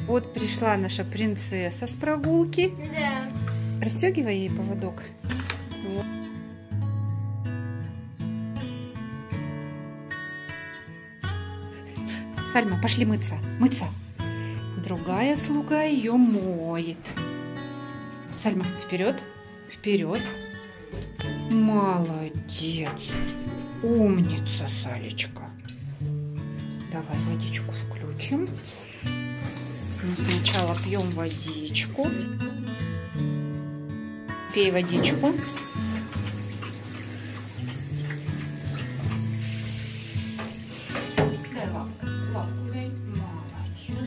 Вот пришла наша принцесса с прогулки. Да. Расстегивай ей поводок. Вот. Сальма, пошли мыться. Мыться. Другая слуга ее моет. Сальма, вперед. Вперед. Молодец. Умница, Салечка. Давай водичку включим. Сначала пьем водичку. Пей водичку. Дай лапку. Лапку дай. Молодец.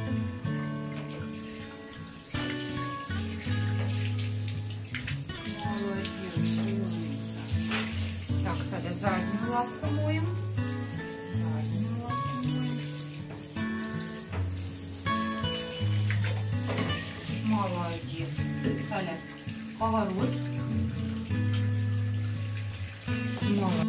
Молодец. Умница. Так, Саля, заднюю лапку моем. Заднюю лапку моем. Молодец. Саля, поворот. Молодец.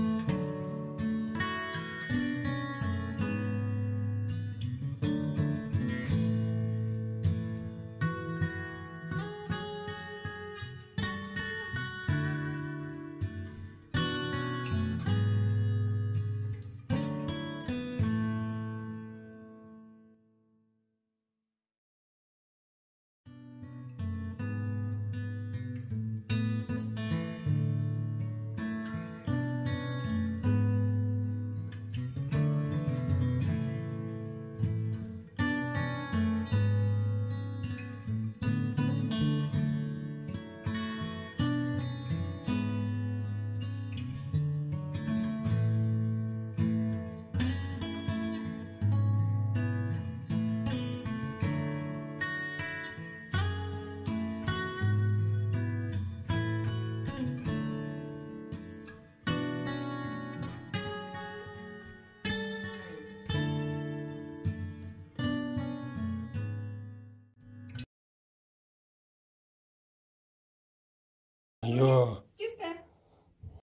Я. Чисто